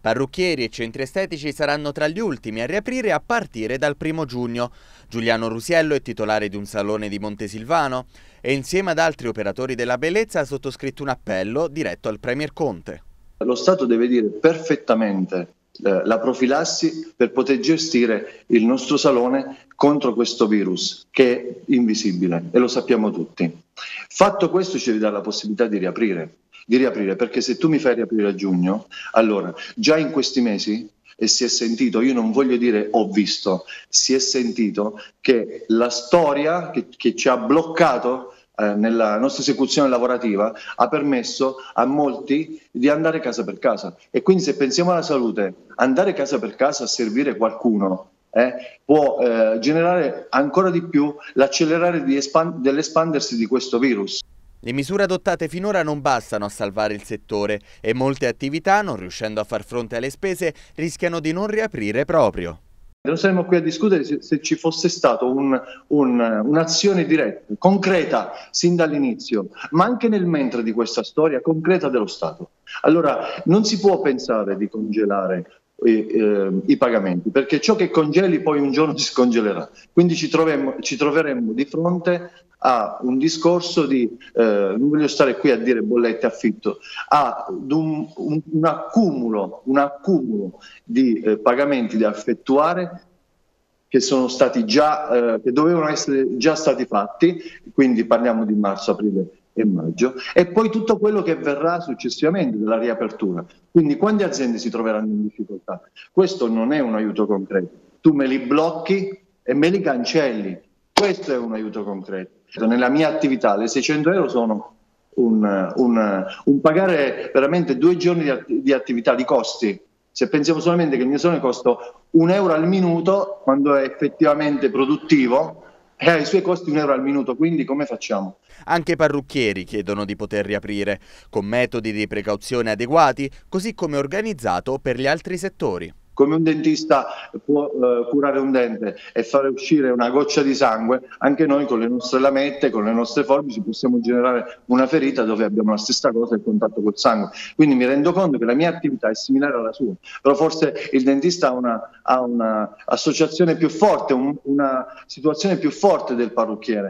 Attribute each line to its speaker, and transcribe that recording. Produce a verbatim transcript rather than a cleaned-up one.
Speaker 1: Parrucchieri e centri estetici saranno tra gli ultimi a riaprire a partire dal primo giugno. Giuliano Rusiello è titolare di un salone di Montesilvano e insieme ad altri operatori della bellezza ha sottoscritto un appello diretto al Premier Conte.
Speaker 2: Lo Stato deve dire perfettamente eh, la profilassi per poter gestire il nostro salone contro questo virus che è invisibile e lo sappiamo tutti. Fatto questo ci deve dare la possibilità di riaprire, di riaprire perché se tu mi fai riaprire a giugno, allora già in questi mesi e si è sentito, io non voglio dire ho visto, si è sentito che la storia che, che ci ha bloccato eh, nella nostra esecuzione lavorativa ha permesso a molti di andare casa per casa e quindi se pensiamo alla salute, andare casa per casa a servire qualcuno eh, può eh, generare ancora di più l'accelerare di espan- dell'espandersi di questo virus.
Speaker 1: Le misure adottate finora non bastano a salvare il settore e molte attività, non riuscendo a far fronte alle spese, rischiano di non riaprire proprio.
Speaker 2: Non saremmo qui a discutere se, se ci fosse stata un, un, un'azione diretta, concreta, sin dall'inizio, ma anche nel mentre di questa storia concreta dello Stato. Allora non si può pensare di congelare I, eh, i pagamenti, perché ciò che congeli poi un giorno si scongelerà. Quindi ci, troveremo, ci troveremmo di fronte a un discorso di, eh, non voglio stare qui a dire bollette affitto, a un, un, un accumulo, un accumulo di eh, pagamenti da effettuare che sono stati già, eh, che dovevano essere già stati fatti, quindi parliamo di marzo, aprile e maggio, e poi tutto quello che verrà successivamente della riapertura. Quindi quante aziende si troveranno in difficoltà? Questo non è un aiuto concreto. Tu me li blocchi e me li cancelli. Questo è un aiuto concreto. Nella mia attività le seicento euro sono un, un, un pagare veramente due giorni di, att- di attività, di costi. Se pensiamo solamente che il mio salone costa un euro al minuto, quando è effettivamente produttivo, e ha i suoi costi un euro al minuto, quindi come facciamo?
Speaker 1: Anche i parrucchieri chiedono di poter riaprire, con metodi di precauzione adeguati, così come organizzato per gli altri settori.
Speaker 2: Come un dentista può eh, curare un dente e fare uscire una goccia di sangue, anche noi con le nostre lamette, con le nostre forbici possiamo generare una ferita dove abbiamo la stessa cosa, il contatto col sangue. Quindi mi rendo conto che la mia attività è similare alla sua, però forse il dentista ha una, ha una associazione più forte, un, una situazione più forte del parrucchiere.